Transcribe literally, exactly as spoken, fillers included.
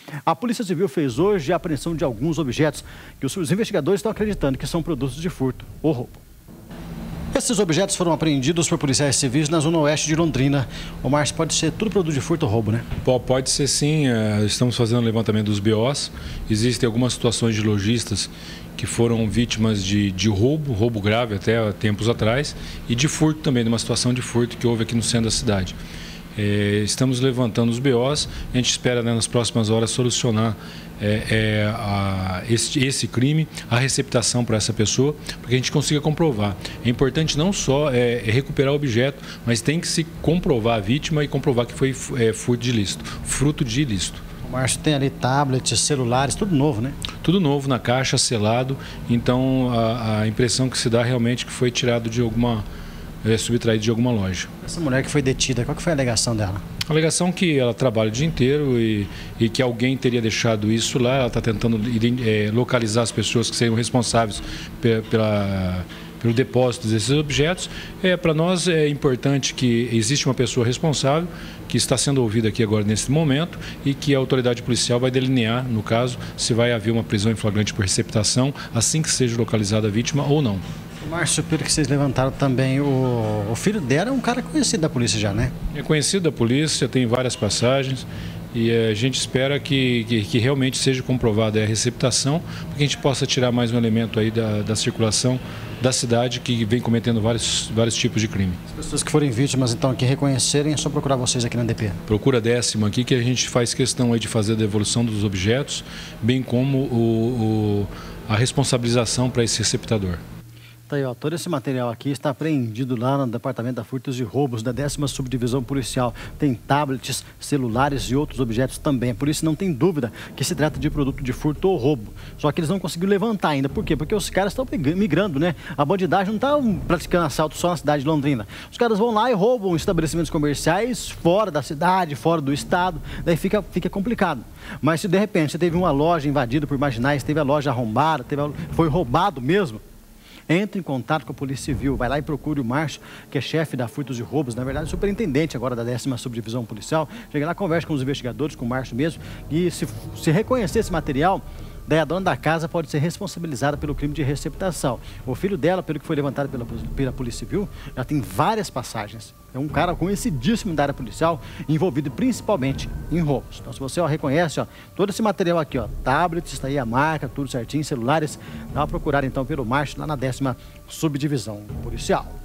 A Polícia Civil fez hoje a apreensão de alguns objetos que os investigadores estão acreditando que são produtos de furto ou roubo. Esses objetos foram apreendidos por policiais civis na zona oeste de Londrina. O Márcio, pode ser tudo produto de furto ou roubo, né? Pode ser sim, estamos fazendo o levantamento dos B Os. Existem algumas situações de lojistas que foram vítimas de, de roubo, roubo grave até tempos atrás, e de furto também, de uma situação de furto que houve aqui no centro da cidade. É, estamos levantando os B Os, a gente espera, né, nas próximas horas solucionar é, é, a, esse, esse crime, a receptação para essa pessoa, para que a gente consiga comprovar. É importante não só é, é recuperar o objeto, mas tem que se comprovar a vítima e comprovar que foi é, furto de ilícito, fruto de ilícito. O Márcio, tem ali tablets, celulares, tudo novo, né? Tudo novo na caixa, selado, então a, a impressão que se dá realmente que foi tirado de alguma... É, subtraído de alguma loja. Essa mulher que foi detida, qual que foi a alegação dela? A alegação que ela trabalha o dia inteiro e, e que alguém teria deixado isso lá. Ela está tentando é, localizar as pessoas que seriam responsáveis pela, pela, pelo depósito desses objetos. É, para nós é importante que existe uma pessoa responsável que está sendo ouvida aqui agora nesse momento e que a autoridade policial vai delinear, no caso, se vai haver uma prisão em flagrante por receptação assim que seja localizada a vítima ou não. Márcio, pelo que vocês levantaram também, o, o filho dela é um cara conhecido da polícia já, né? É conhecido da polícia, tem várias passagens e a gente espera que, que, que realmente seja comprovada a receptação, para que a gente possa tirar mais um elemento aí da, da circulação da cidade que vem cometendo vários, vários tipos de crime. As pessoas que forem vítimas, então, que reconhecerem, é só procurar vocês aqui na D P. Procura décima aqui, que a gente faz questão aí de fazer a devolução dos objetos, bem como o, o, a responsabilização para esse receptador. Tá aí, ó, todo esse material aqui está apreendido lá no Departamento da Furtos e Roubos da décima Subdivisão Policial. Tem tablets, celulares e outros objetos também. Por isso não tem dúvida que se trata de produto de furto ou roubo. Só que eles não conseguiram levantar ainda. Por quê? Porque os caras estão migrando, né? A bandidagem não está praticando assalto só na cidade de Londrina. Os caras vão lá e roubam estabelecimentos comerciais fora da cidade, fora do estado. Daí fica, fica complicado. Mas se de repente você teve uma loja invadida por marginais, teve a loja arrombada, teve a... foi roubado mesmo, entre em contato com a Polícia Civil, vai lá e procure o Márcio, que é chefe da Furtos e Roubos, na verdade superintendente agora da décima Subdivisão Policial. Chega lá, conversa com os investigadores, com o Márcio mesmo, e se, se reconhecer esse material, daí a dona da casa pode ser responsabilizada pelo crime de receptação. O filho dela, pelo que foi levantado pela, pela Polícia Civil, já tem várias passagens. É um cara conhecidíssimo da área policial, envolvido principalmente em roubos. Então, se você ó, reconhece ó, todo esse material aqui, ó, tablets, está aí a marca, tudo certinho, celulares, dá uma procurada então pelo Márcio lá na décima Subdivisão Policial.